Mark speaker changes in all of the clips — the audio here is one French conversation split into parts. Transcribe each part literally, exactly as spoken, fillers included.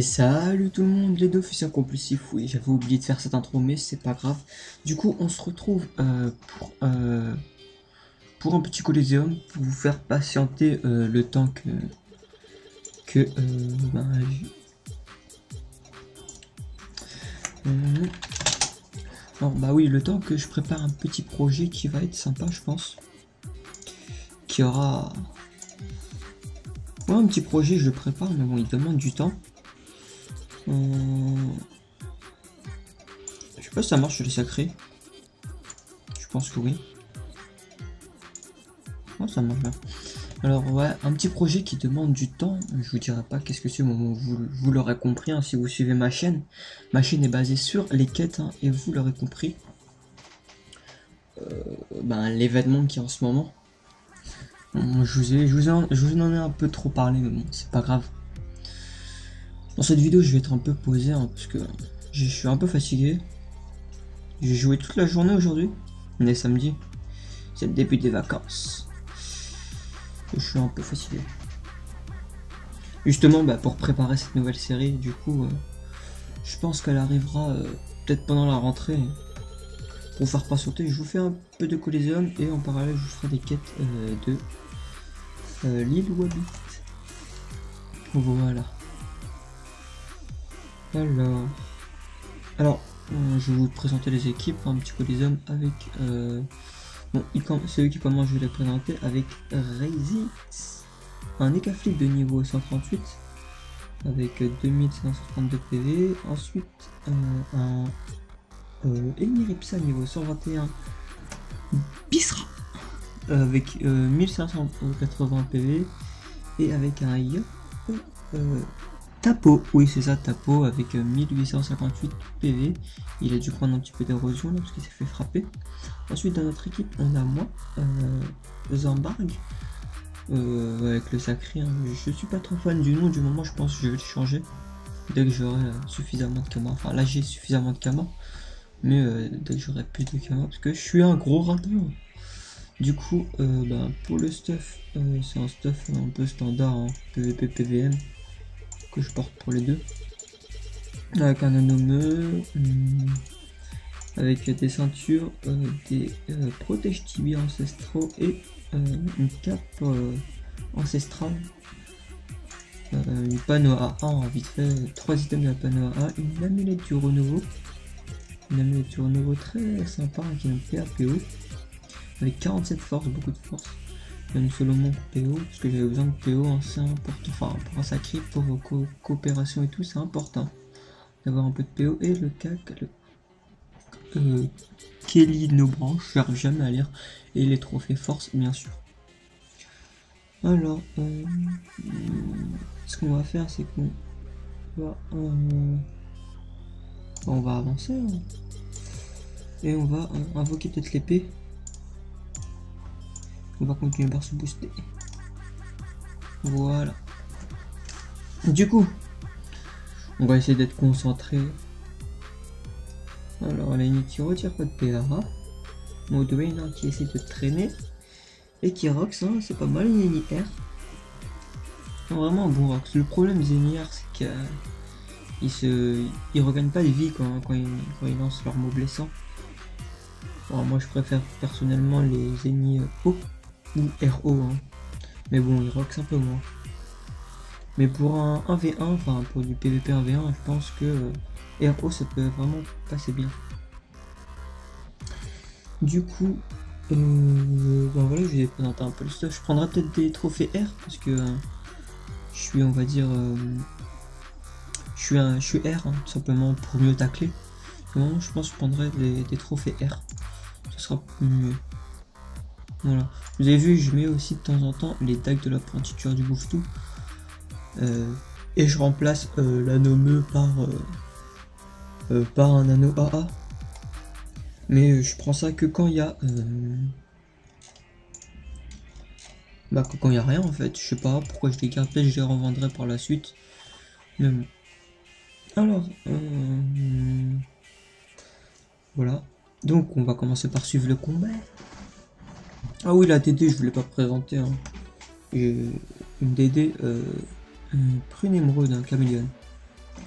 Speaker 1: Et salut tout le monde, les deux fils compulsifs. Oui, j'avais oublié de faire cette intro, mais c'est pas grave. Du coup, on se retrouve euh, pour, euh, pour un petit Coliseum, pour vous faire patienter euh, le temps que... que euh, ben, euh, alors, bah oui, le temps que je prépare un petit projet qui va être sympa, je pense. Qui aura... Ouais, un petit projet, je le prépare, mais bon, il demande du temps. Euh... Je sais pas si ça marche sur les sacrés. Je pense que oui. Oh, ça marche bien. Alors ouais, un petit projet qui demande du temps, je vous dirai pas qu'est-ce que c'est, bon, vous, vous l'aurez compris hein, si vous suivez ma chaîne. Ma chaîne est basée sur les quêtes, hein, et vous l'aurez compris. Euh, ben, l'événement qui est en ce moment. Bon, je, vous ai, je, vous en, je vous en ai un peu trop parlé, mais bon, c'est pas grave. Dans cette vidéo, je vais être un peu posé, hein, parce que je suis un peu fatigué. J'ai joué toute la journée aujourd'hui, on est samedi. C'est le début des vacances. Je suis un peu fatigué. Justement, bah, pour préparer cette nouvelle série, du coup, euh, je pense qu'elle arrivera euh, peut-être pendant la rentrée. Pour faire patienter, je vous fais un peu de Coliseum et en parallèle, je vous ferai des quêtes euh, de euh, l'île Wabbit. Voilà. Alors, alors euh, je vais vous présenter les équipes, un petit Coliseum avec... Euh, bon, c'est eux qui commencent, je vais les présenter avec Razix. Un Ekaflip de niveau cent trente-huit avec deux mille cinq cent trente-deux P V. Ensuite, euh, un euh, Emiripsa niveau cent vingt et un Bisra avec euh, mille cinq cent quatre-vingts P V. Et avec un Yop euh, Tapo, oui c'est ça, Tapo avec euh, mille huit cent cinquante-huit P V. Il a dû prendre un petit peu d'érosion là parce qu'il s'est fait frapper. Ensuite, dans notre équipe, on a moi, euh, Zambarg. Euh, avec le sacré, hein. Je suis pas trop fan du nom, du moment je pense que je vais le changer dès que j'aurai euh, suffisamment de Kama. Enfin là j'ai suffisamment de Kama, mais euh, dès que j'aurai plus de Kama, parce que je suis un gros radin. Du coup, euh, bah, pour le stuff, euh, c'est un stuff un peu standard, hein, P V P P V M, que je porte pour les deux. Avec un anomeux, hum, avec des ceintures, euh, des euh, protège tibia ancestraux et euh, une cape euh, ancestrale, euh, une panneau A un, vite fait, trois items de la panneau A, une amulette du renouveau, une amulette du renouveau très sympa qui est un P A P O, avec quarante-sept force, beaucoup de force, une Solomon P O, parce que j'avais besoin de P O, hein, c'est important, enfin pour un sacré, pour vos co coopérations et tout, c'est important d'avoir un peu de P O, et le C A C, le Euh, Kelly No branches, j'arrive jamais à lire, et les trophées force bien sûr. Alors, euh, ce qu'on va faire, c'est qu'on va, euh, on va avancer hein, et on va euh, invoquer peut-être l'épée. On va continuer par se booster. Voilà. Du coup, on va essayer d'être concentré. Alors, la unité qui retire pas de P R A. Mode Wayne qui essaie de traîner. Et qui rox, hein, c'est pas mal, une N I R. Non, vraiment un bon rox. Le problème des N I R, c'est qu'ils euh, se, ils regagnent pas de vie quand, quand, ils, quand ils lancent leurs mots blessants. Alors, moi, je préfère personnellement les N I O ou R O. Hein. Mais bon, ils rox un peu moins. Mais pour un un v un, enfin pour du P V P un v un, je pense que euh, R O ça peut vraiment passer bien. Du coup, euh, ben voilà, je vais présenter un peu le stuff. Je prendrai peut-être des trophées R parce que euh, je suis, on va dire, euh, je suis un, je suis R hein, tout simplement pour mieux tacler. Donc, je pense que je prendrai des, des trophées R. Ce sera mieux. Voilà. Vous avez vu, je mets aussi de temps en temps les tags de l'apprenti-tueur du bouffe-tout. Euh, et je remplace euh, l'anneau par, euh, euh, par un anneau A A. Mais euh, je prends ça que quand il y a... Euh, bah que quand il n'y a rien en fait. Je sais pas pourquoi je les garde, peut-être je les revendrai par la suite. Mais bon. Alors... Euh, voilà. Donc on va commencer par suivre le combat. Ah oui, la D D je voulais pas présenter. Hein. Une D D... Euh, une prune émeraude, un caméléon.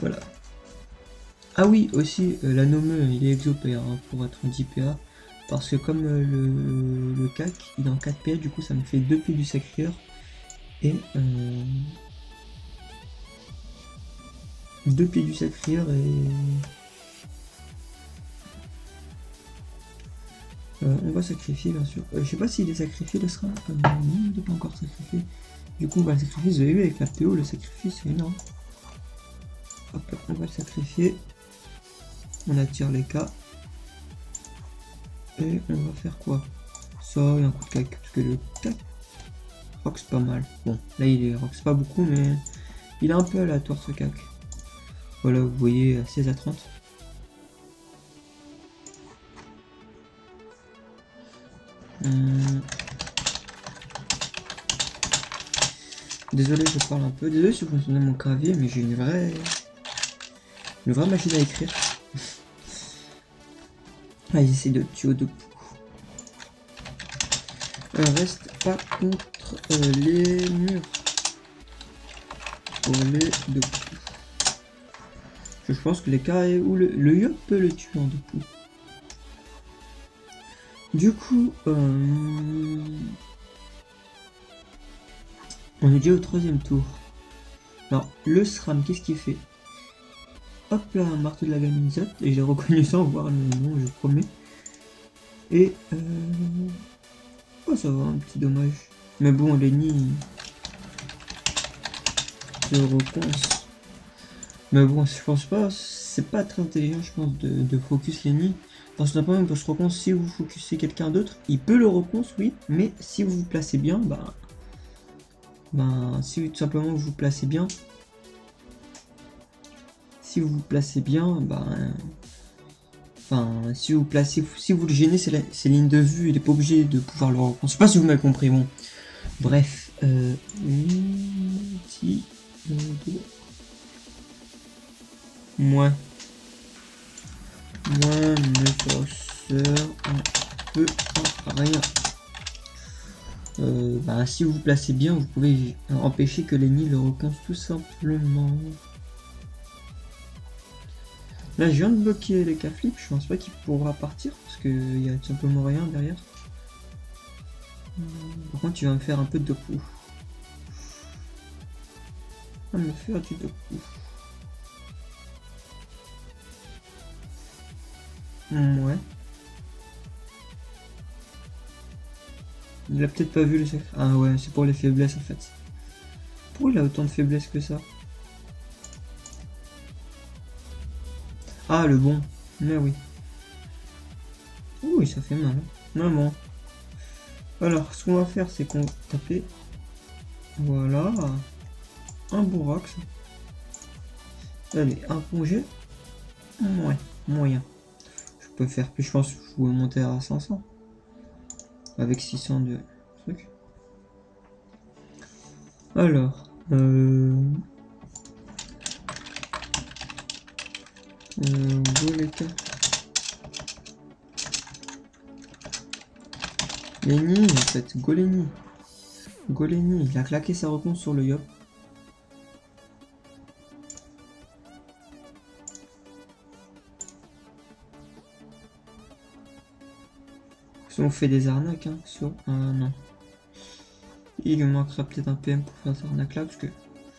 Speaker 1: Voilà. Ah oui, aussi, euh, la nomeux, il est exo-P A hein, pour être en dix P A. Parce que comme euh, le, le C A C, il est en quatre P A, du coup ça me fait deux pieds du sacrieur. Et... Euh, deux pieds du sacrieur et... Euh, on va sacrifier bien sûr. Euh, je sais pas s'il est sacrifié, le sera. Euh, non, il n'est pas encore sacrifié. Du coup, on va le sacrifier. Vous avez vu avec la P O, le sacrifice c'est énorme. Hop là, on va le sacrifier. On attire les cas. Et on va faire quoi? Ça et un coup de cac. Parce que le cac rox pas mal. Bon, là il est rox pas beaucoup, mais il est un peu aléatoire ce cac. Voilà, vous voyez à seize à trente. Hum. Désolé, je parle un peu. Désolé si vous entendez mon clavier, mais j'ai une vraie... Une vraie machine à écrire. Ah, j'essaie de tuer au deux coups. Euh, reste pas contre euh, les murs. Pour les deux coups. Je pense que les cas ou le, le yop peut le tuer en deux coups. Du coup, euh... on est déjà au troisième tour. Alors, le SRAM, qu'est-ce qu'il fait? Hop là, un marteau de la gaminizote. Et j'ai reconnu sans voir le nom, je promets. Et euh... oh, ça va, un petit dommage. Mais bon, Lenny se reconce. Mais bon, je pense pas, c'est pas très intelligent, je pense, de, de focus Lenny. Parce que simplement, quand je reconce, si vous focusez quelqu'un d'autre, il peut le reconce, oui. Mais si vous vous placez bien, bah... Ben, si tout simplement vous vous placez bien... Si vous vous placez bien, ben... Enfin, si vous placez, si vous le gênez, c'est lignes de vue, il n'est pas obligé de pouvoir le reconnaître. Je sais pas si vous m'avez compris, bon. Bref, euh, multi, moins, moins ne sert un peu à rien. Euh, bah, si vous vous placez bien, vous pouvez empêcher que l'ennemi le reconnaisse tout simplement. Là, je viens de bloquer les cas flip, je pense pas qu'il pourra partir parce qu'il y a tout simplement rien derrière. Par contre, tu vas me faire un peu de coups. On va me faire du deux coups. Ouais. Il a peut-être pas vu le secret. Ah ouais, c'est pour les faiblesses en fait. Pourquoi il a autant de faiblesses que ça? Ah, le bon. Mais oui. Oui, ça fait mal. Mais bon. Alors, ce qu'on va faire, c'est qu'on va taper. Voilà. Un borax. Allez, un congé. Ouais, moyen. Je peux faire plus, je pense que je vais monter à cinq cents. Avec six cents de trucs. Alors. Euh... Euh, Goleta. Lenny, en fait, Goleni. Goleni, il a claqué sa réponse sur le yop. Si on fait des arnaques, hein, sur un non. Il lui manquera peut-être un P M pour faire cette arnaque là, parce que.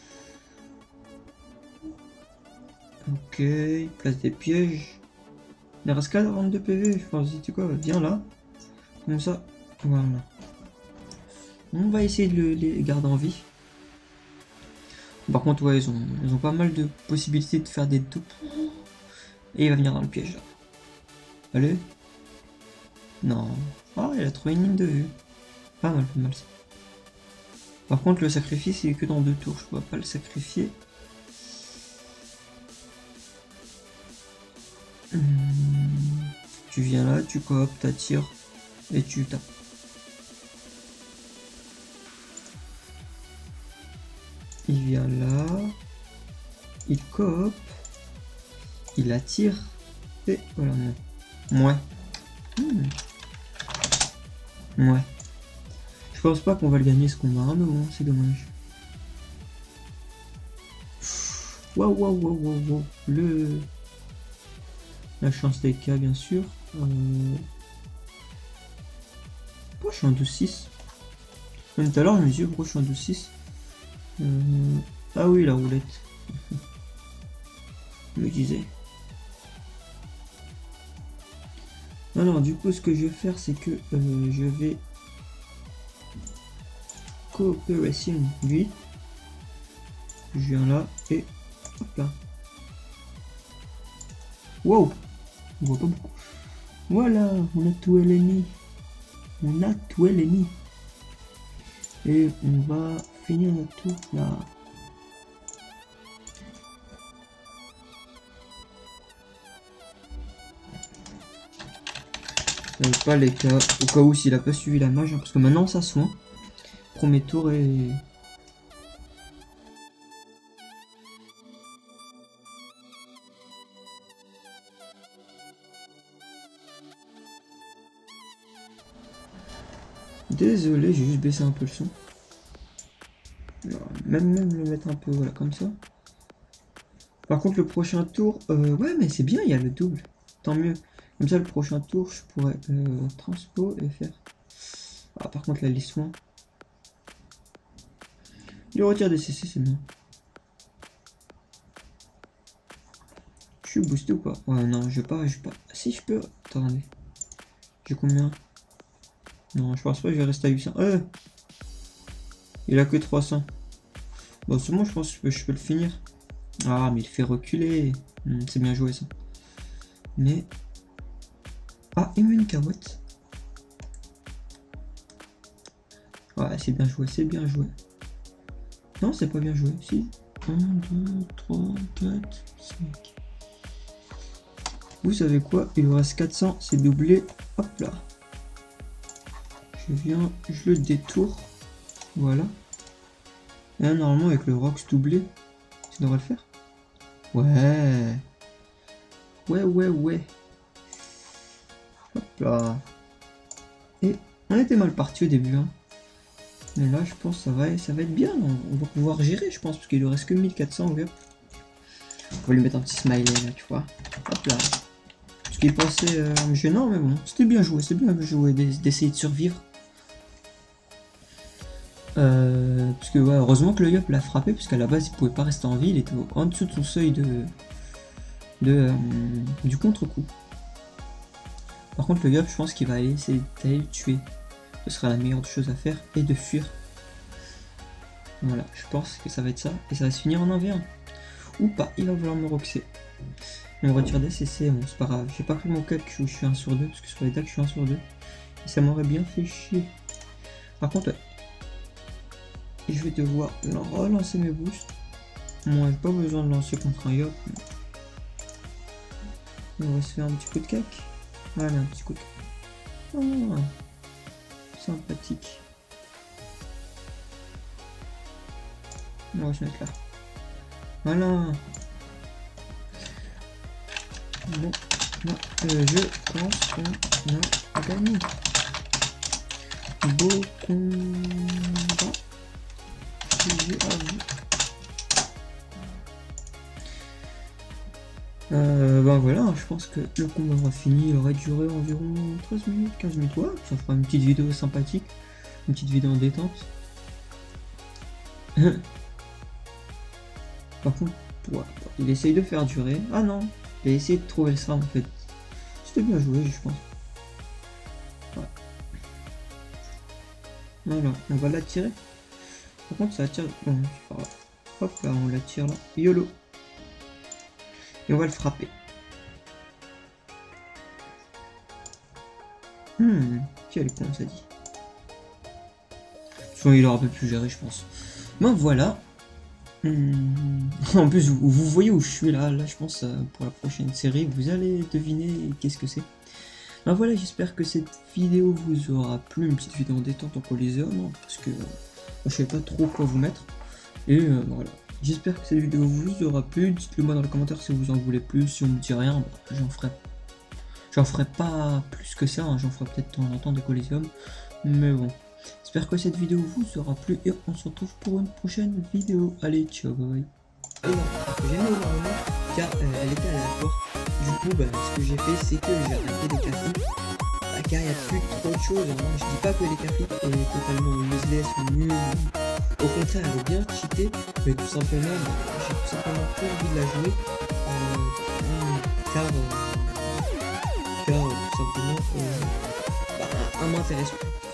Speaker 1: Ok, il place des pièges. Il reste quarante-deux P V, je pense, tu quoi, viens là. Comme ça, voilà. On va essayer de le, les garder en vie. Par contre, ouais, ils ont, ils ont pas mal de possibilités de faire des dupes. Et il va venir dans le piège là. Allez. Non. Ah, il a trouvé une ligne de vue. Pas mal, pas mal ça. Par contre, le sacrifice, il est que dans deux tours. Je peux pas le sacrifier. Hum, tu viens là, tu cooptes, t'attires et tu tapes. Il vient là, il coopte, il attire et voilà. Ouais. Hum. Ouais. Je pense pas qu'on va le gagner ce combat, hein, mais bon, c'est dommage. Waouh, waouh, waouh, waouh, waouh. Le... La chance des cas, bien sûr. Euh... Pourquoi je suis en douze six? Même tout à l'heure, je me disais pourquoi je suis en douze six. Euh... Ah oui, la roulette. Je me disais. Alors, du coup, ce que je vais faire, c'est que euh, je vais coopération lui. Je viens là et hop là. Wow, on voit pas beaucoup. Voilà, on a tout l'ennemi. On a tout l'ennemi. Et on va finir notre tour là. Euh, pas les cas, au cas où s'il a pas suivi la mage, hein, parce que maintenant ça soin. Premier tour et... Désolé, j'ai juste baissé un peu le son. Même, même le mettre un peu, voilà, comme ça. Par contre, le prochain tour, euh, ouais, mais c'est bien, il y a le double. Tant mieux. Comme ça, le prochain tour, je pourrais euh, transpo et faire. Ah, par contre, la liste soin. Le retire des C C, c'est bien. Je suis boosté ou pas? Ouais, non, je vais pas, je vais pas. Si, je peux. Attendez. J'ai combien? Non, je pense pas que je vais rester à huit cents. Euh Il a que trois cents. Bon, c'est bon, je pense que je peux le finir. Ah, mais il fait reculer. Hmm, c'est bien joué, ça. Mais... Ah, il met une carotte. Ouais, c'est bien joué, c'est bien joué. Non, c'est pas bien joué, si. un, deux, trois, quatre, cinq. Vous savez quoi? Il vous reste quatre cents, c'est doublé. Hop là. Je viens, je le détourne. Voilà. Et là, normalement, avec le Rox doublé, ça devrait le faire. Ouais. Ouais, ouais, ouais. Hop là. Et on était mal parti au début. Hein. Mais là, je pense que ça va, ça va être bien. On va pouvoir gérer, je pense, parce qu'il ne reste que mille quatre cents. On va lui mettre un petit smiley, là, tu vois. Hop là. Ce qui est passé euh, gênant, mais bon. C'était bien joué, c'était bien joué d'essayer de survivre. Euh, parce que ouais, heureusement que le Yop l'a frappé, parce qu'à la base il pouvait pas rester en vie, il était en dessous de son seuil de, de euh, du contre-coup. Par contre le Yop, je pense qu'il va aller essayer d'aller le tuer. Ce sera la meilleure chose à faire, et de fuir. Voilà, je pense que ça va être ça, et ça va se finir en un v un. Ou pas, il va vouloir me roxer. On retire des C C, bon c'est pas grave. J'ai pas pris mon calque où je suis un sur deux, parce que sur les decks je suis un sur deux. Et ça m'aurait bien fait chier. Par contre, ouais. Et je vais devoir relancer mes boosts. Moi, j'ai pas besoin de lancer contre un Yop. On va se faire un petit coup de cac. Voilà, un petit coup de cac. Oh, sympathique. On va se mettre là. Voilà. Bon, là, euh, je pense qu'on a gagné. Beau combat. Euh, ben voilà, je pense que le combat aura fini, il aurait duré environ treize minutes, quinze minutes, ouais, ça fera une petite vidéo sympathique, une petite vidéo en détente. Par contre, ouais, il essaye de faire durer, ah non, il a essayé de trouver le sram en fait, c'était bien joué je pense. Ouais. Voilà, on va l'attirer. Par contre ça attire, bon, c'est pas grave. Hop là, on l'attire là, YOLO. Et on va le frapper. Hmm, quel con ça dit. Sinon il aura pas pu gérer je pense. Ben voilà. Hmm. En plus vous, vous voyez où je suis là, là je pense euh, pour la prochaine série, vous allez deviner qu'est-ce que c'est. Ben voilà, j'espère que cette vidéo vous aura plu, une petite vidéo en détente en Coliseum, hein, parce que euh, je sais pas trop quoi vous mettre. Et euh, voilà. J'espère que cette vidéo vous aura plu, dites-le moi dans les commentaires si vous en voulez plus, si on me dit rien, bah, j'en ferai j'en ferai pas plus que ça, hein. J'en ferai peut-être de temps en temps des Coliseum, mais bon. J'espère que cette vidéo vous aura plu et on se retrouve pour une prochaine vidéo. Allez, ciao, bye. énormément, que j'aimais énormément, car euh, elle était aléatoire. Du coup, bah, ce que j'ai fait, c'est que j'ai arrêté les cafés, bah, car il n'y a plus trop de choses. Moi, je dis pas que les cafés est totalement useless ou nul. Au contraire, elle est bien cheatée, mais tout simplement, bah, j'ai tout simplement pas envie de la jouer, euh, car, euh, car euh, tout simplement, euh, bah, elle m'intéresse plus.